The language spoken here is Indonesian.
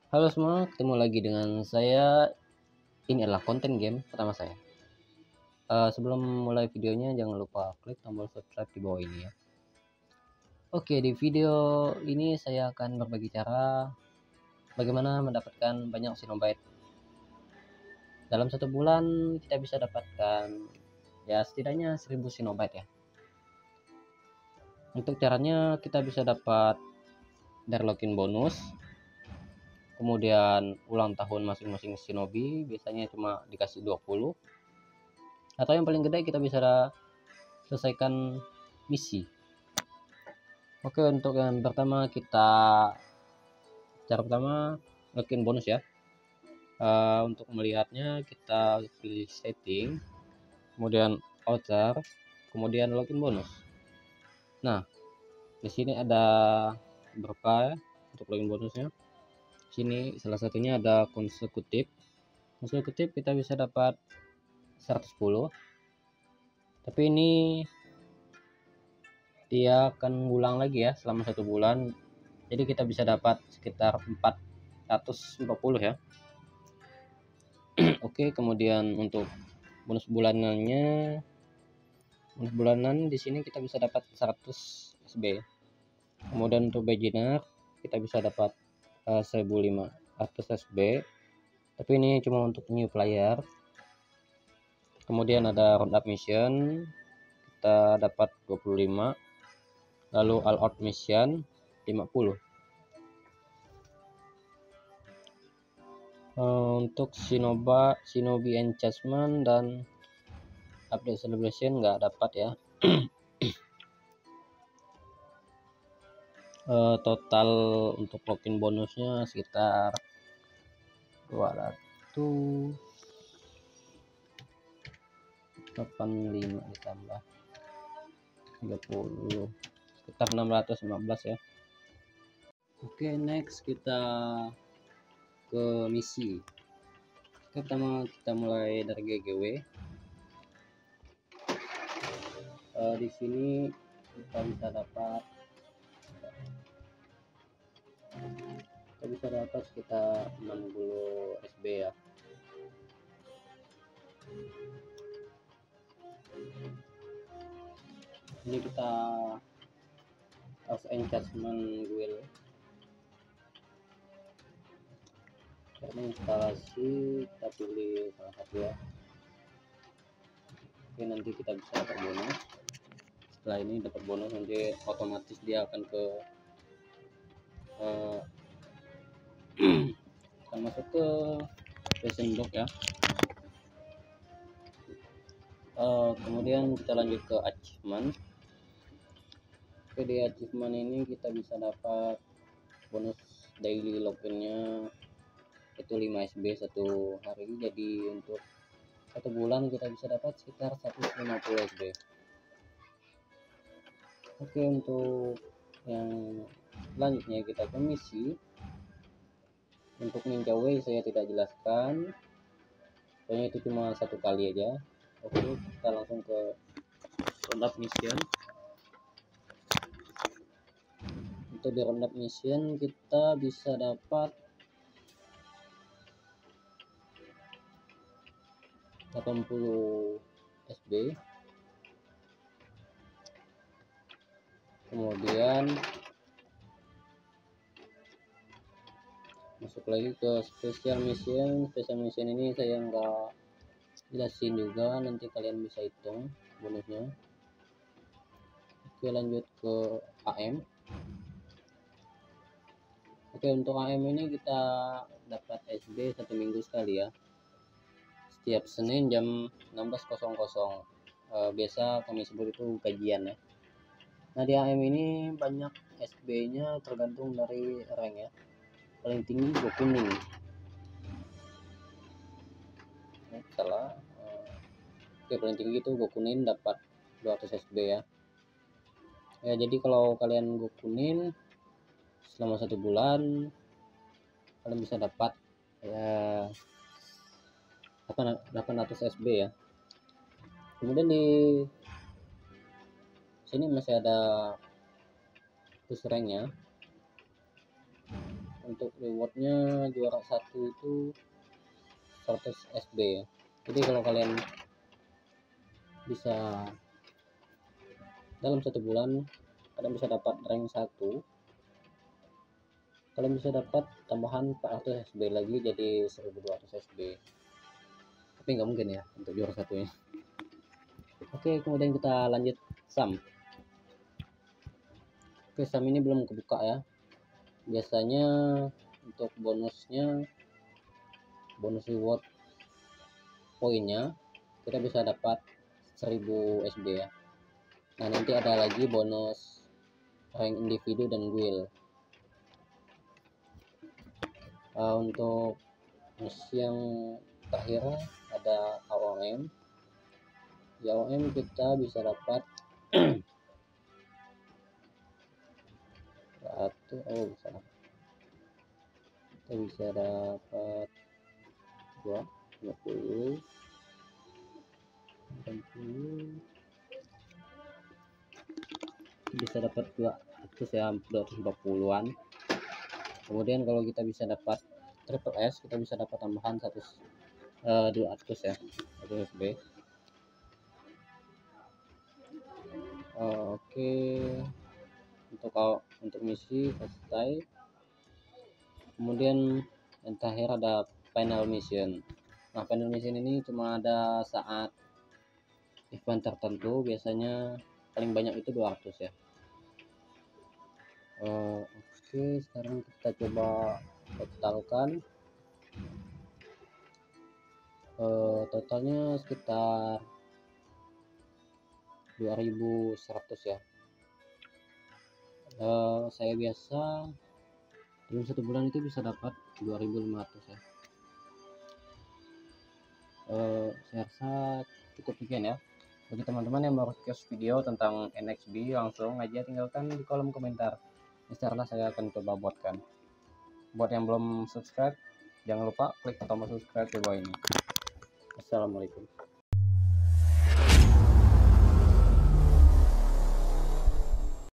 Halo semua, ketemu lagi dengan saya. Ini adalah konten game pertama saya. Sebelum mulai videonya, jangan lupa klik tombol subscribe di bawah ini ya. Oke, di video ini saya akan berbagi cara bagaimana mendapatkan banyak Xenobite. Dalam satu bulan kita bisa dapatkan ya setidaknya 1000 Xenobite ya. Untuk caranya kita bisa dapat dari login bonus, kemudian ulang tahun masing-masing shinobi biasanya cuma dikasih 20, atau yang paling gede kita bisa selesaikan misi. Oke, untuk yang pertama cara pertama login bonus ya. Untuk melihatnya kita pilih setting, kemudian outer, kemudian login bonus. Nah, di sini ada beberapa ya, untuk login bonusnya. Sini salah satunya ada konsekutif. Konsekutif kita bisa dapat 110. Tapi ini dia akan ngulang lagi ya selama 1 bulan. Jadi kita bisa dapat sekitar 440 ya. Oke, kemudian untuk bonus bulanan di sini kita bisa dapat 100 SB. Kemudian untuk beginner kita bisa dapat 1500 SB. Tapi ini cuma untuk new player. Kemudian ada roundup mission kita dapat 25. Lalu all out mission 50. Untuk Shinobi Enchantment dan update celebration nggak dapat ya. Total untuk login bonusnya sekitar 285 ditambah 30 sekitar 615 ya. Oke, next kita ke misi. Pertama kita mulai dari GGW. Di sini kita bisa dapat sekitar 60 SB ya. Ini kita harus enchantment wheel karena instalasi kita pilih salah satu ya. Oke, nanti kita bisa dapat bonus. Setelah ini dapat bonus nanti otomatis dia akan ke akan masuk ke fashion block ya. Kemudian kita lanjut ke achievement. Oke, di achievement ini kita bisa dapat bonus daily loginnya itu 5 SB satu hari. Jadi untuk 1 bulan kita bisa dapat sekitar 150 SB. Oke, untuk yang selanjutnya kita ke misi. Untuk ninja way saya tidak jelaskan, soalnya itu cuma satu kali aja. Oke, kita langsung ke roundup mission. Untuk di roundup mission kita bisa dapat 80 SB. Kemudian masuk lagi ke special mission ini saya nggak jelasin juga, nanti kalian bisa hitung bonusnya. Oke, lanjut ke AM. Oke, untuk AM ini kita dapat SB 1 minggu sekali ya, setiap Senin jam 16.00. Biasa kami sebut itu gajian ya. Nah, di AM ini banyak SB nya tergantung dari rank ya. Paling tinggi Go kuning. Salah. Oke, paling tinggi itu Go kuning dapat 200 SB ya. Ya, jadi kalau kalian Go kuning selama 1 bulan kalian bisa dapat ya 800 SB ya. Kemudian di sini masih ada push ranknya. untuk rewardnya juara 1 itu 100 SB ya. Jadi kalau kalian bisa dalam 1 bulan kalian bisa dapat rank 1, kalian bisa dapat tambahan 400 SB lagi jadi 1200 SB, tapi nggak mungkin ya untuk juara 1 ya. Oke, kemudian kita lanjut sum. Oke, sum ini belum kebuka ya. Biasanya untuk bonusnya, bonus reward poinnya kita bisa dapat 1000 SB ya. Nah, nanti ada lagi bonus rank individu dan guild. Untuk misi yang terakhir ada AOM. Di AOM kita bisa dapat kita bisa dapat 20, 60, bisa dapat 200 ya, 240-an. Kemudian kalau kita bisa dapat triple S, kita bisa dapat tambahan 200 ya, 100 SB. Oke, untuk misi selesai. Kemudian yang terakhir ada final mission. Nah, final mission ini cuma ada saat event tertentu, biasanya paling banyak itu 200 ya. Oke, sekarang kita coba totalkan. Totalnya sekitar 2100 ya. Saya biasa dalam 1 bulan itu bisa dapat 2500 ya. Saya rasa cukup sekian ya. Bagi teman-teman yang mau request video tentang NXB, langsung aja tinggalkan di kolom komentar. Insyaallah saya akan coba buatkan. Buat yang belum subscribe, jangan lupa klik tombol subscribe di bawah ini. Assalamualaikum.